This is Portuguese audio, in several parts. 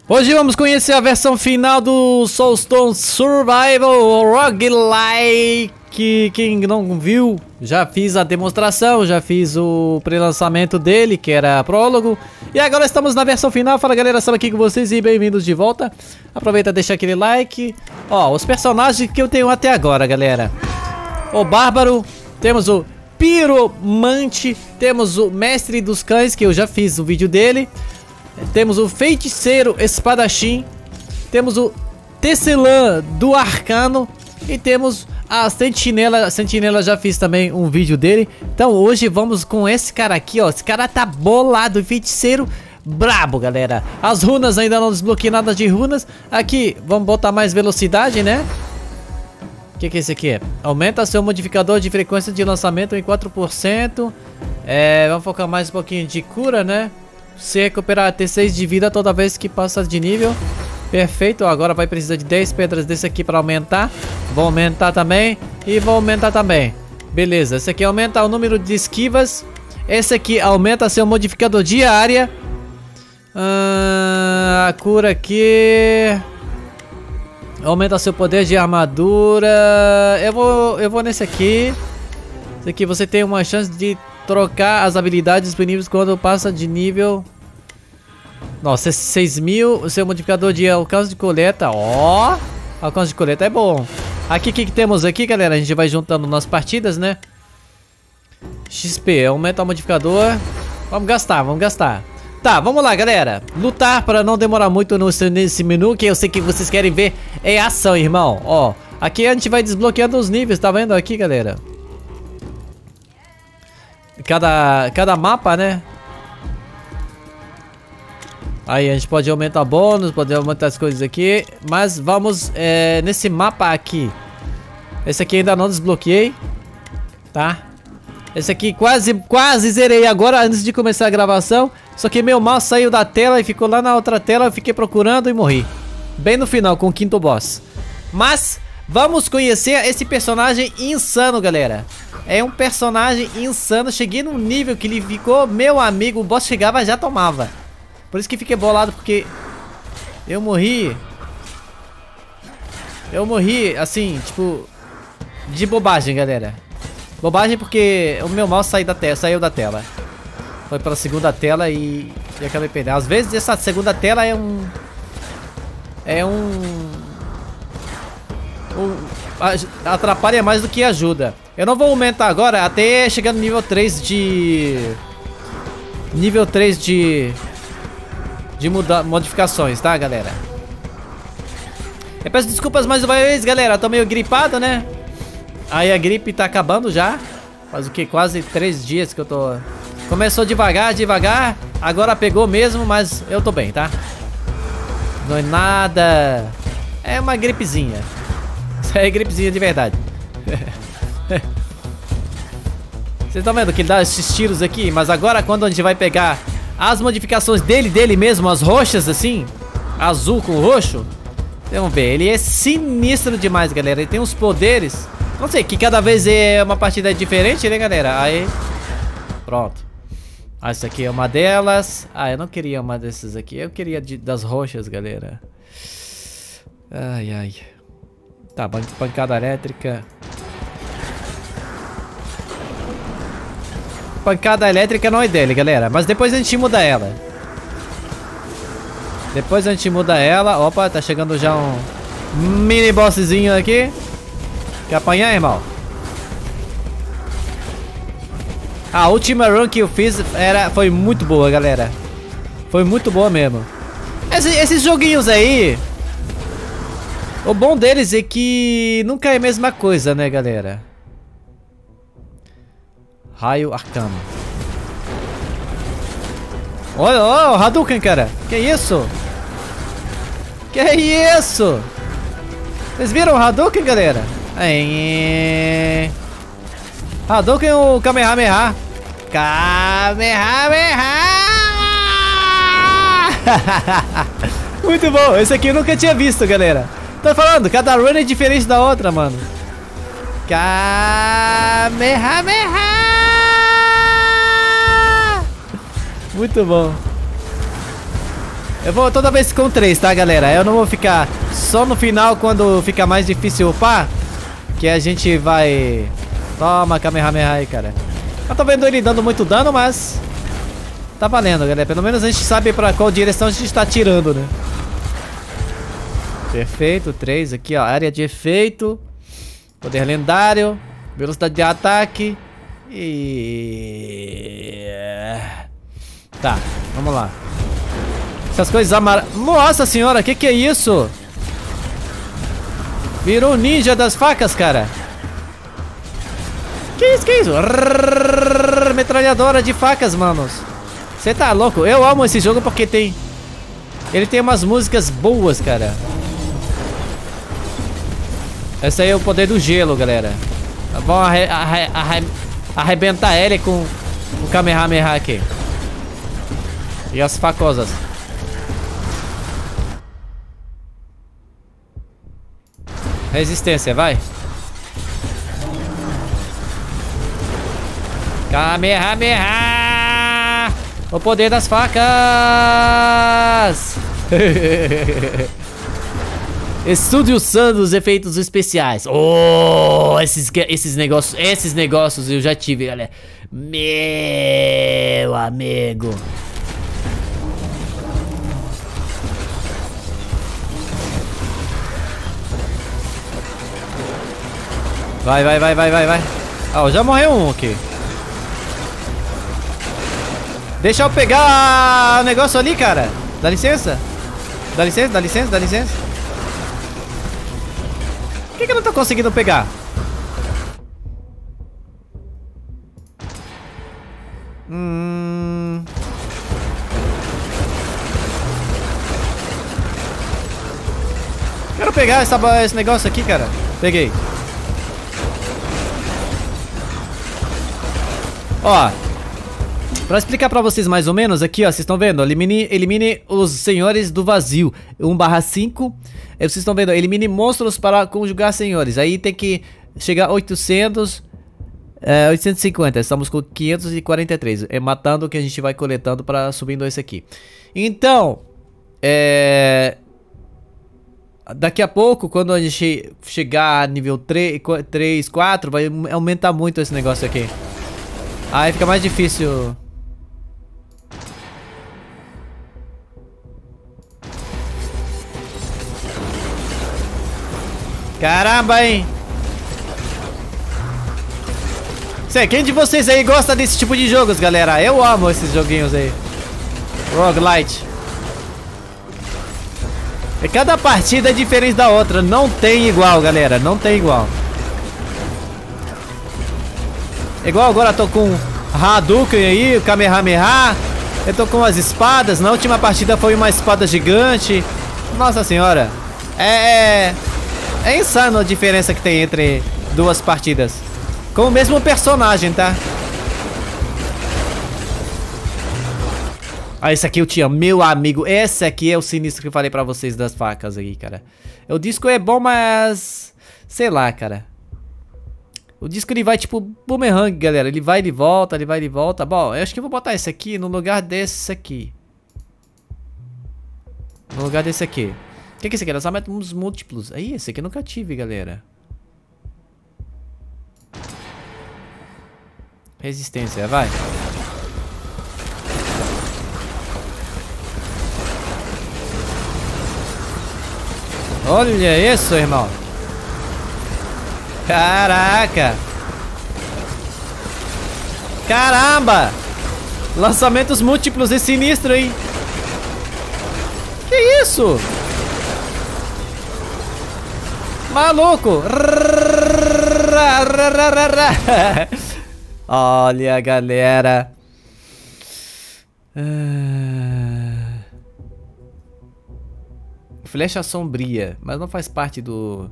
Hoje vamos conhecer a versão final do Soulstone Survival Roguelike. Quem não viu, já fiz a demonstração, já fiz o pré-lançamento dele, que era prólogo. E agora estamos na versão final. Fala galera, estamos aqui com vocês e bem-vindos de volta. Aproveita e deixa aquele like. Ó, os personagens que eu tenho até agora, galera. O Bárbaro, temos o Piromante, temos o Mestre dos Cães, que eu já fiz o vídeo dele. Temos o Feiticeiro Espadachim, temos o Tecelã do Arcano e temos a Sentinela. Sentinela já fiz também um vídeo dele. Então hoje vamos com esse cara aqui, ó. Esse cara tá bolado, feiticeiro brabo, galera. As runas ainda não desbloqueei nada de runas. Aqui, vamos botar mais velocidade, né? O que é esse aqui? Aumenta seu modificador de frequência de lançamento em 4%. Vamos focar mais um pouquinho de cura, né? Se recuperar T6 de vida toda vez que passa de nível. Perfeito, agora vai precisar de 10 pedras desse aqui para aumentar. Vou aumentar também. E vou aumentar também. Beleza, esse aqui aumenta o número de esquivas. Esse aqui aumenta seu modificador de área. A cura aqui aumenta seu poder de armadura. Eu vou nesse aqui. Esse aqui você tem uma chance de trocar as habilidades disponíveis quando passa de nível. Nossa, 6.000. O seu modificador de alcance de coleta. Ó, alcance de coleta é bom. Aqui, o que temos aqui, galera? A gente vai juntando nas partidas, né? XP, aumenta o modificador. Vamos gastar, vamos gastar. Tá, vamos lá, galera. Lutar para não demorar muito nesse menu, que eu sei que vocês querem ver é ação, irmão. Ó, aqui a gente vai desbloqueando os níveis, tá vendo aqui, galera? Cada mapa, né? Aí a gente pode aumentar bônus, pode aumentar as coisas aqui. Mas vamos nesse mapa aqui. Esse aqui ainda não desbloqueei, tá? Esse aqui quase zerei agora antes de começar a gravação. Só que meu mouse saiu da tela e ficou lá na outra tela. Eu fiquei procurando e morri. Bem no final, com o quinto boss. Mas vamos conhecer esse personagem insano, galera. É um personagem insano. Cheguei num nível que ele ficou, meu amigo, o boss chegava e já tomava. Por isso que fiquei bolado, porque eu morri. Eu morri, assim, tipo, de bobagem, galera. Bobagem porque o meu mouse saiu da tela. Foi pra segunda tela e acabei perdendo. Às vezes essa segunda tela atrapalha mais do que ajuda. Eu não vou aumentar agora até chegar no nível 3 de... Nível 3 de modificações, tá, galera? Eu peço desculpas mais uma vez, galera. Tô meio gripado, né? Aí a gripe tá acabando já. Faz o que? Quase 3 dias que eu tô... Começou devagar. Agora pegou mesmo, mas eu tô bem, tá? Não é nada... É uma gripezinha. Isso aí é gripezinha de verdade. Vocês estão vendo que ele dá esses tiros aqui? Mas agora quando a gente vai pegar as modificações dele mesmo, as roxas assim, azul com roxo, vamos ver, ele é sinistro demais, galera. Ele tem uns poderes, não sei, que cada vez é uma partida diferente, né, galera? Aí, pronto. Essa aqui é uma delas. Eu não queria uma dessas aqui, eu queria das roxas, galera. Ai. Tá, pancada elétrica. Pancada elétrica não é dele, galera. Mas depois a gente muda ela. Opa, tá chegando já um mini bosszinho aqui. Quer apanhar, irmão? A última run que eu fiz foi muito boa, galera. Foi muito boa mesmo. Esses joguinhos aí, o bom deles é que nunca é a mesma coisa, né, galera? Raio Arcano. Olha, o Hadouken, cara. Que isso? Vocês viram o Hadouken, galera? Hadouken ou Kamehameha? Muito bom. Esse aqui eu nunca tinha visto, galera. Tô falando, cada run é diferente da outra, mano. Kamehameha. Muito bom. Eu vou toda vez com 3, tá, galera? Eu não vou ficar só no final quando fica mais difícil upar. Que a gente vai... Toma, Kamehameha aí, cara. Eu tô vendo ele dando muito dano, mas... Tá valendo, galera. Pelo menos a gente sabe pra qual direção a gente está atirando, né? Perfeito, 3 aqui, ó. Área de efeito. Poder lendário. Velocidade de ataque. E... Tá, vamos lá. Essas coisas amarelas... Nossa senhora, que é isso? Virou o ninja das facas, cara. Que isso? Metralhadora de facas, manos. Você tá louco? Eu amo esse jogo porque tem... Ele tem umas músicas boas, cara. Esse aí é o poder do gelo, galera. Vamos arrebentar ele com o Kamehameha aqui. E as facosas. Resistência, vai. Kamehameha! O poder das facas! Estude usando os efeitos especiais. Oh, esses negócios eu já tive, galera. Meu amigo. Vai. Ah, já morreu um aqui. Deixa eu pegar o negócio ali, cara. Dá licença. Dá licença. Por que eu não tô conseguindo pegar? Quero pegar esse negócio aqui, cara. Peguei. Ó, pra explicar pra vocês mais ou menos aqui, ó, vocês estão vendo? Elimine os senhores do vazio. 1/5. Vocês estão vendo? Elimine monstros para conjugar senhores. Aí tem que chegar a 850. Estamos com 543. É matando o que a gente vai coletando para subindo esse aqui. Então, daqui a pouco, quando a gente chegar a nível 3, 4, vai aumentar muito esse negócio aqui. Aí fica mais difícil. Caramba, hein? Quem de vocês aí gosta desse tipo de jogos, galera? Eu amo esses joguinhos aí. Roguelite. E cada partida é diferente da outra. Não tem igual, galera. Não tem igual. Igual agora eu tô com Hadouken aí, o Kamehameha. Eu tô com as espadas. Na última partida foi uma espada gigante. Nossa senhora. É insano a diferença que tem entre duas partidas. Com o mesmo personagem, tá? Ah, esse aqui eu tinha, meu amigo. Esse aqui é o sinistro que eu falei pra vocês das facas aí, cara. O disco é bom, mas... sei lá, cara. O disco ele vai tipo boomerang, galera. Ele vai e volta, Bom, eu acho que eu vou botar esse aqui no lugar desse aqui. No lugar desse aqui. O que é esse aqui? Lançamentos múltiplos. Aí, esse aqui eu nunca tive, galera. Resistência, vai. Olha isso, irmão. Caraca. Caramba. Lançamentos múltiplos é sinistro, hein? Que isso? Maluco. Olha, galera. Flecha sombria, mas não faz parte do...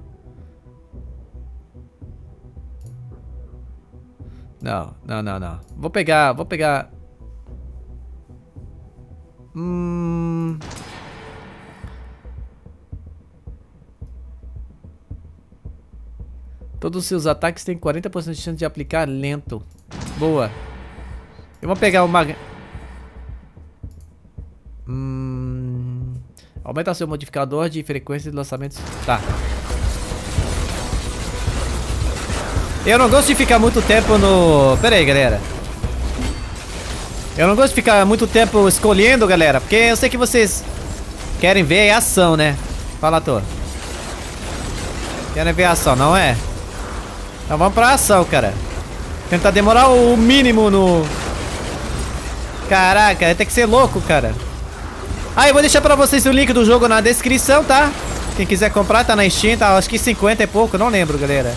Não. Vou pegar... Todos os seus ataques têm 40% de chance de aplicar lento. Boa. Eu vou pegar uma... Aumenta seu modificador de frequência de lançamentos. Tá. Eu não gosto de ficar muito tempo no... Pera aí, galera. Eu não gosto de ficar muito tempo escolhendo, galera. Porque eu sei que vocês querem ver a ação, né? Fala, ator. Querem ver a ação, não é? Então vamos pra ação, cara. Tentar demorar o mínimo no... Caraca, tem que ser louco, cara. Ah, eu vou deixar pra vocês o link do jogo na descrição, tá? Quem quiser comprar, tá na Steam, tá? Acho que 50 e pouco, não lembro, galera.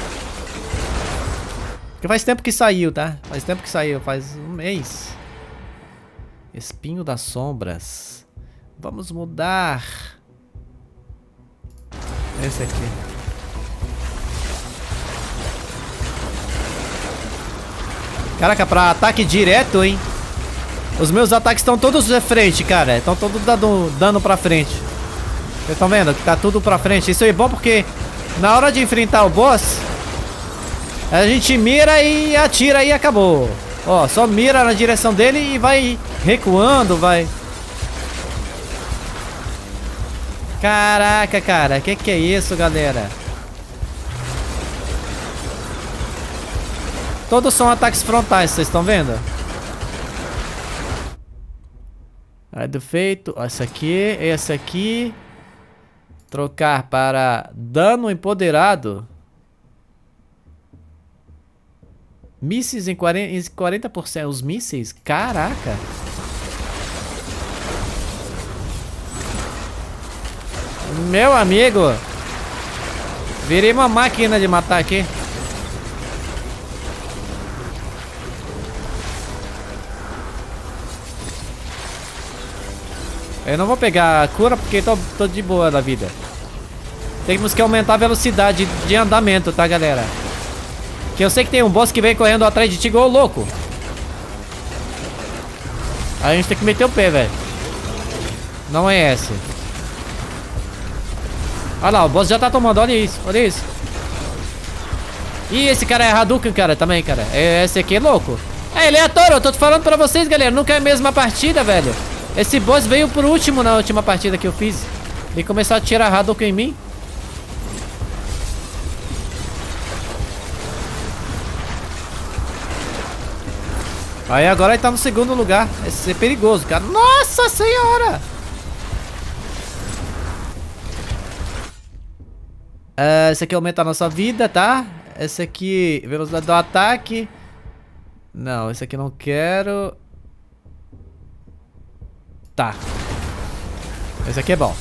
Porque faz tempo que saiu, tá? Faz tempo que saiu, faz um mês. Espinho das sombras. Vamos mudar. Esse aqui. Caraca, pra ataque direto, hein? Os meus ataques estão todos de frente, cara. Estão todos dando dano pra frente. Vocês estão vendo que tá tudo pra frente. Isso é bom porque na hora de enfrentar o boss, a gente mira e atira e acabou. Ó, só mira na direção dele e vai recuando, vai. Caraca, cara. Que é isso, galera? Todos são ataques frontais, vocês estão vendo? Aí do feito, esse aqui. Trocar para dano empoderado. Mísseis em 40%. Os mísseis? Caraca. Meu amigo. Virei uma máquina de matar aqui. Eu não vou pegar a cura porque tô de boa da vida. Temos que aumentar a velocidade de andamento, tá, galera? Que eu sei que tem um boss que vem correndo atrás de ti igual louco. Aí a gente tem que meter o pé, velho. Não é esse. Olha lá, o boss já tá tomando, olha isso, olha isso. Ih, esse cara é Hadouken, cara, também, cara. Esse aqui é louco. É, ele é ator, eu tô falando pra vocês, galera. Nunca é a mesma partida, velho. Esse boss veio por último na última partida que eu fiz. E começou a tirar Hadouken em mim. Aí agora ele tá no segundo lugar. Esse é perigoso, cara. Nossa senhora! Esse aqui aumenta a nossa vida, tá? Esse aqui, velocidade do ataque. Não, esse aqui não quero. Tá. Esse aqui é bom.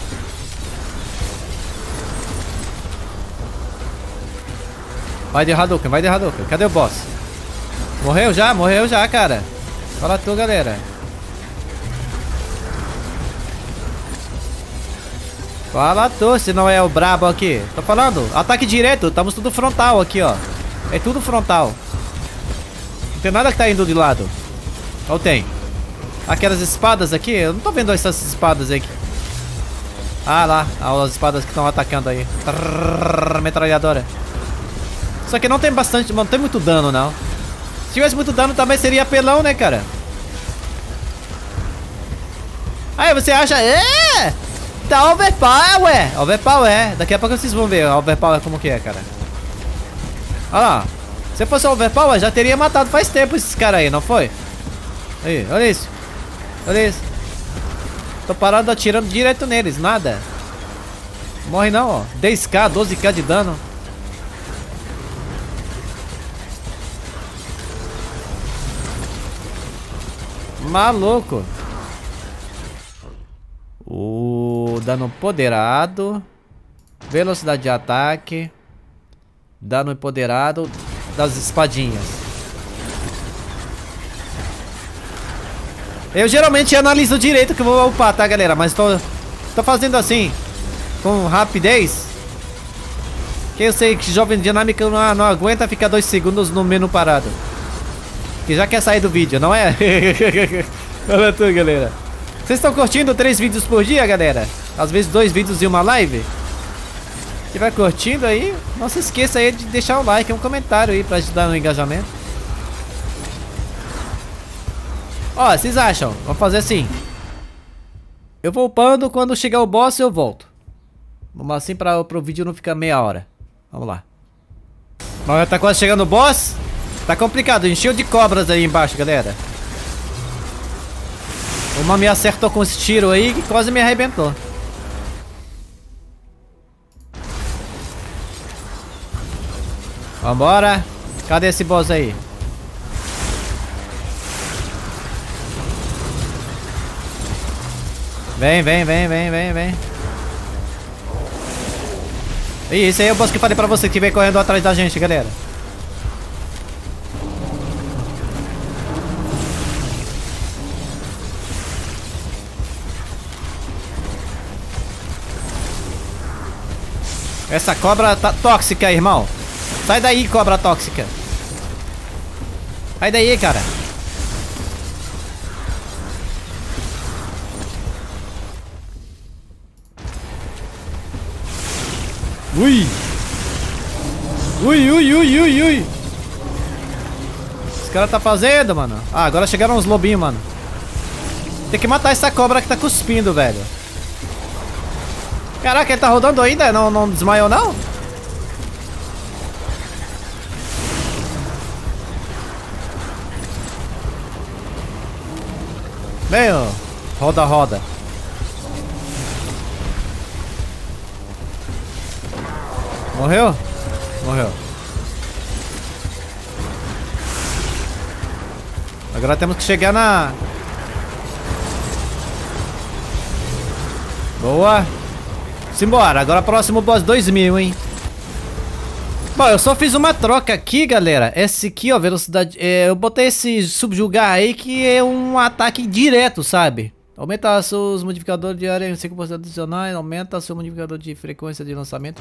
Vai de Hadouken, vai de Hadouken. Cadê o boss? Morreu já, cara. Fala tu, galera. Fala tu, se não é o brabo aqui. Tô falando, ataque direto. Estamos tudo frontal aqui, ó. É tudo frontal. Não tem nada que tá indo de lado. Ou tem? Aquelas espadas aqui, eu não tô vendo essas espadas aqui. Ah lá, as espadas que estão atacando aí. Metralhadora. Só que não tem bastante, não tem muito dano, não. Se tivesse muito dano também seria apelão, né, cara? Aí você acha... Tá overpower! Overpower, daqui a pouco vocês vão ver overpower como que é, cara. Olha lá. Se fosse overpower, já teria matado faz tempo esses caras aí, não foi? Aí, olha isso. Olha isso. Tô parado atirando direto neles, nada. Morre não, ó. 10k, 12k de dano. Maluco. O dano empoderado. Velocidade de ataque. Dano empoderado das espadinhas. Eu geralmente analiso direito que eu vou upar, tá, galera? Mas tô fazendo assim, com rapidez. Que eu sei que jovem dinâmica não aguenta ficar 2 segundos no menu parado. Que já quer sair do vídeo, não é? Olha tu, galera. Vocês estão curtindo 3 vídeos por dia, galera? Às vezes 2 vídeos e uma live? Se estiver curtindo aí, não se esqueça aí de deixar um like e um comentário aí pra ajudar no engajamento. Ó, vocês acham? Vamos fazer assim. Eu vou upando, quando chegar o boss eu volto. Vamos assim pro vídeo não ficar meia hora. Vamos lá. Bom, já tá quase chegando o boss. Tá complicado, encheu de cobras aí embaixo, galera. Uma me acertou com esse tiro aí que quase me arrebentou. Vambora. Cadê esse boss aí? Vem. E esse aí é o boss que eu falei pra você que vem correndo atrás da gente, galera. Essa cobra tá tóxica, irmão. Sai daí, cobra tóxica. Sai daí, cara. Ui. Esse cara tá fazendo, mano. Ah, agora chegaram uns lobinhos, mano. Tem que matar essa cobra que tá cuspindo, velho. Caraca, ele tá rodando ainda? Não desmaiou, não? Veio. Roda. Morreu? Morreu. Agora temos que chegar na... Boa. Simbora. Agora próximo boss 2000, hein? Bom, eu só fiz uma troca aqui, galera. Esse aqui, ó, velocidade... eu botei esse subjugar aí que é um ataque direto, sabe? Aumenta seus modificadores de área em 5% adicionais. Aumenta seu modificador de frequência de lançamento.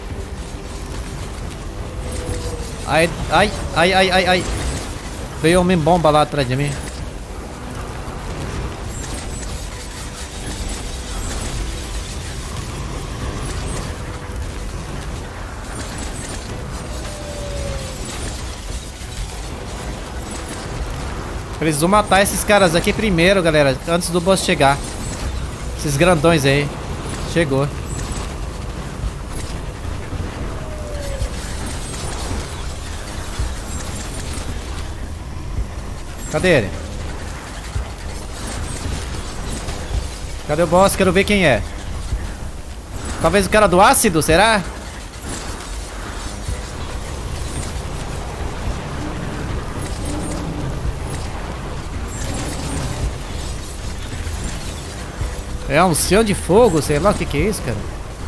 Ai. Veio homem bomba lá atrás de mim. Preciso matar esses caras aqui primeiro, galera, antes do boss chegar. Esses grandões aí. Chegou. Cadê ele? Cadê o boss? Quero ver quem é. Talvez o cara do ácido, será? É um céu de fogo, sei lá o que é isso, cara.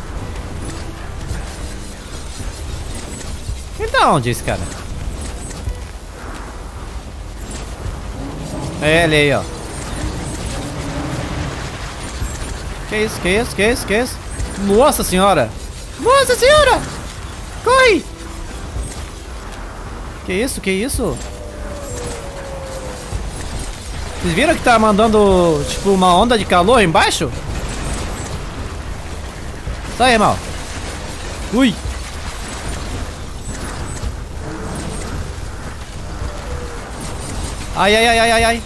Ele tá onde esse cara? É ele aí, ó. Que isso? Nossa senhora! Nossa senhora! Corre! Que isso? Vocês viram que tá mandando, tipo, uma onda de calor embaixo? Sai, irmão. Ui. Ai.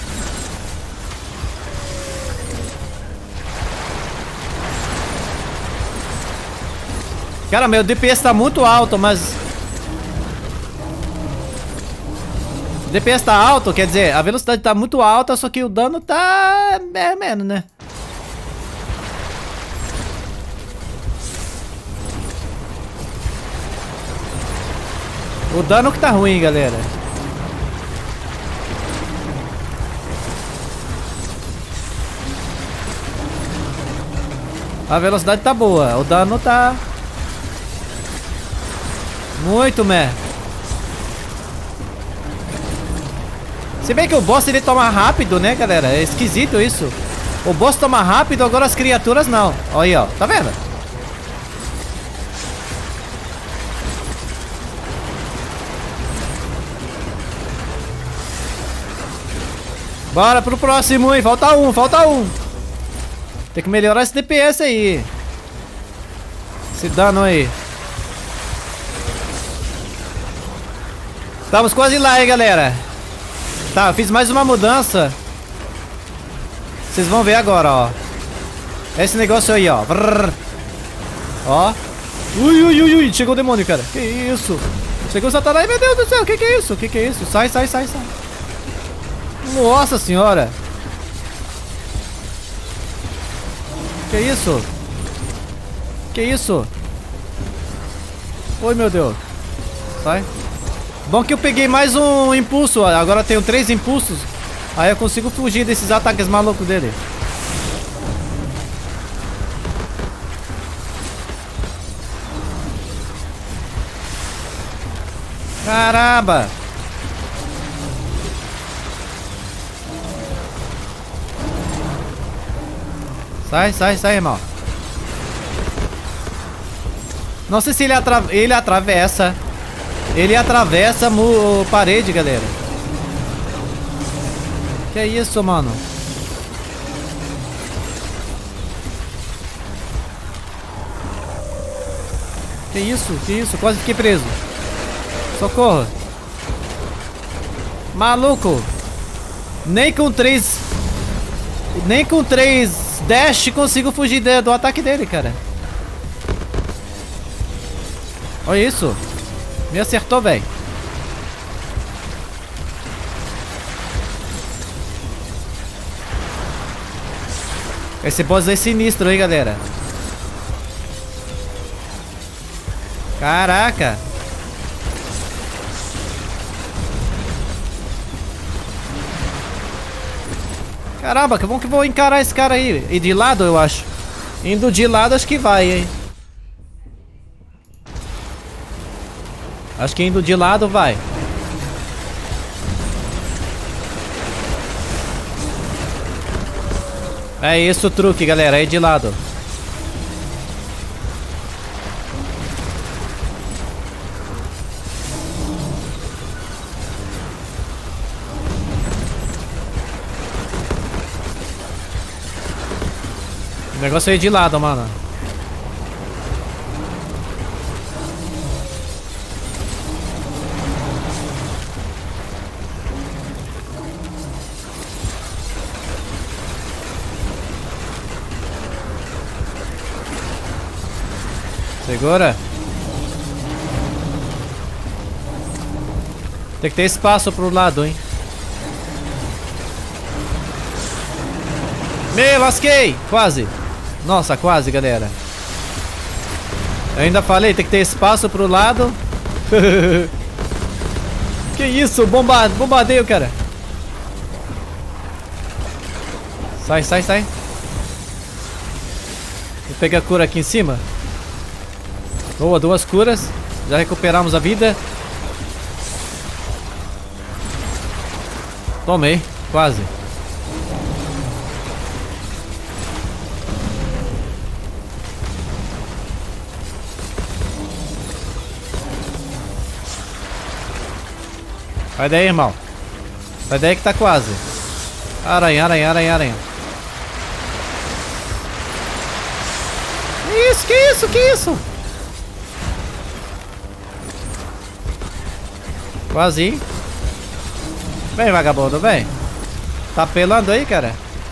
Cara, meu DPS tá muito alto, mas... O DPS tá alto, quer dizer, a velocidade tá muito alta, só que o dano tá... menos, né? O dano que tá ruim, galera. A velocidade tá boa, o dano tá... muito, meh. Se bem que o boss ele toma rápido, né, galera? É esquisito isso. O boss toma rápido, agora as criaturas não. Olha aí, ó. Tá vendo? Bora pro próximo, hein? Falta um. Tem que melhorar esse DPS aí. Esse dano aí. Estamos quase lá, hein, galera. Tá, eu fiz mais uma mudança. Vocês vão ver agora, ó. Esse negócio aí, ó. Brrr. Ó. Ui, ui, ui, ui. Chegou o demônio, cara. Que isso? Chegou o Satanás. Meu Deus do céu. Que é isso? Que é isso? Sai, sai, sai, sai. Nossa senhora. Que isso? Que isso? Oi, meu Deus. Sai. Bom que eu peguei mais um impulso. Agora eu tenho 3 impulsos. Aí eu consigo fugir desses ataques malucos dele. Caramba! Sai, sai, sai, irmão. Não sei se ele atravessa. Ele atravessa a parede, galera. Que é isso, mano? Que isso? Que isso? Quase fiquei preso. Socorro. Maluco. Nem com 3 dash consigo fugir do ataque dele, cara. Olha isso. Me acertou, velho. Esse boss é sinistro, hein, galera. Caraca. Caramba, que bom que vou encarar esse cara aí. E de lado, eu acho. Indo de lado, acho que vai, hein. Acho que indo de lado, vai. É esse o truque, galera. É de lado. O negócio é de lado, mano. Segura. Tem que ter espaço pro lado, hein. Me lasquei! Quase. Nossa, quase, galera. Eu ainda falei, tem que ter espaço pro lado. Que isso? Bombardeio, cara. Sai, sai, sai. Vou pegar a cura aqui em cima. Boa, 2 curas. Já recuperamos a vida. Tomei, quase. Vai daí, irmão. Vai daí que tá quase. Aranha, aranha, aranha, aranha. Que isso, que isso, que isso? Quase. Vem, vagabundo, vem. Tá pelando aí, cara?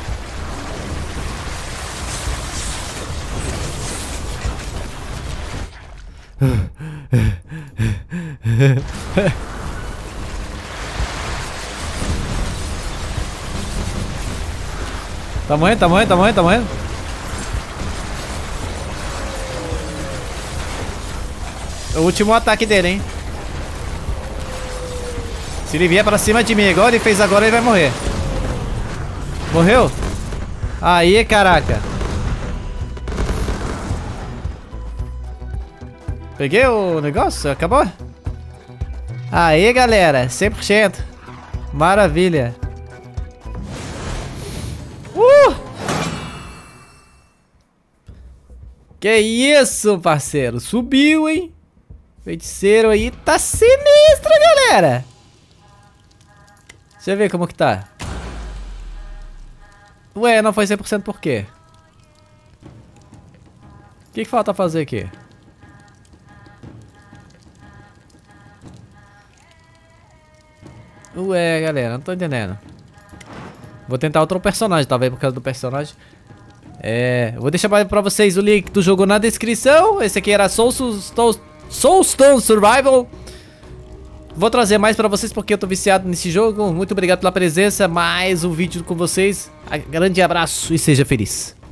Tá morrendo, tá morrendo, tá morrendo, tá morrendo. O último ataque dele, hein? Se ele vier pra cima de mim agora, ele fez agora, ele vai morrer. Morreu? Aí, caraca. Peguei o negócio? Acabou? Aí, galera, 100%. Maravilha. Que isso, parceiro? Subiu, hein? Feiticeiro aí tá sinistro, galera. Deixa eu ver como que tá. Ué, não foi 100% por quê? O que falta fazer aqui? Ué, galera, não tô entendendo. Vou tentar outro personagem, talvez por causa do personagem. Eu vou deixar pra vocês o link do jogo na descrição. Esse aqui era Soulstone Survival. Vou trazer mais pra vocês porque eu tô viciado nesse jogo. Muito obrigado pela presença. Mais um vídeo com vocês. Grande abraço e seja feliz.